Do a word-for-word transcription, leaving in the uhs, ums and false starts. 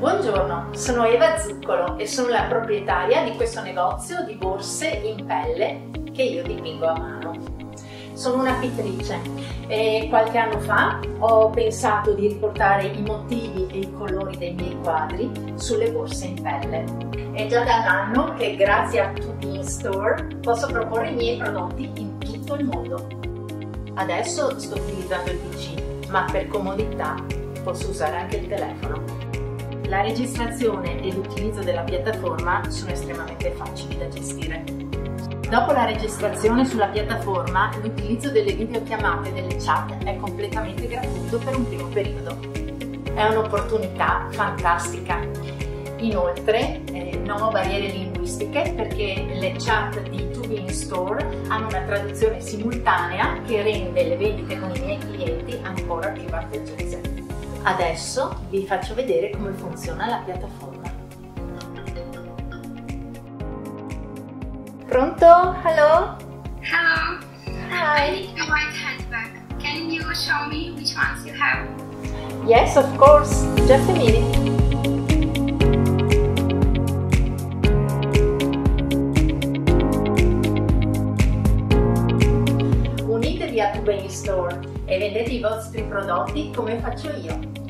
Buongiorno, sono Eva Zuccolo e sono la proprietaria di questo negozio di borse in pelle che io dipingo a mano. Sono una pittrice e qualche anno fa ho pensato di riportare i motivi e i colori dei miei quadri sulle borse in pelle. È già da un anno che grazie a two B Store posso proporre i miei prodotti in tutto il mondo. Adesso sto utilizzando il P C, ma per comodità posso usare anche il telefono. La registrazione e l'utilizzo della piattaforma sono estremamente facili da gestire. Dopo la registrazione sulla piattaforma, l'utilizzo delle videochiamate e delle chat è completamente gratuito per un primo periodo. È un'opportunità fantastica. Inoltre, eh, non ho barriere linguistiche perché le chat di two B in Store hanno una traduzione simultanea che rende le vendite con i miei clienti ancora più vantaggiose. Adesso vi faccio vedere come funziona la piattaforma. Pronto? Hello? Hello. Hi. I need a white handbag. Can you show me which ones you have? Yes, of course. Just a minute. Unitevi a two B Store e vendete i vostri prodotti come faccio io.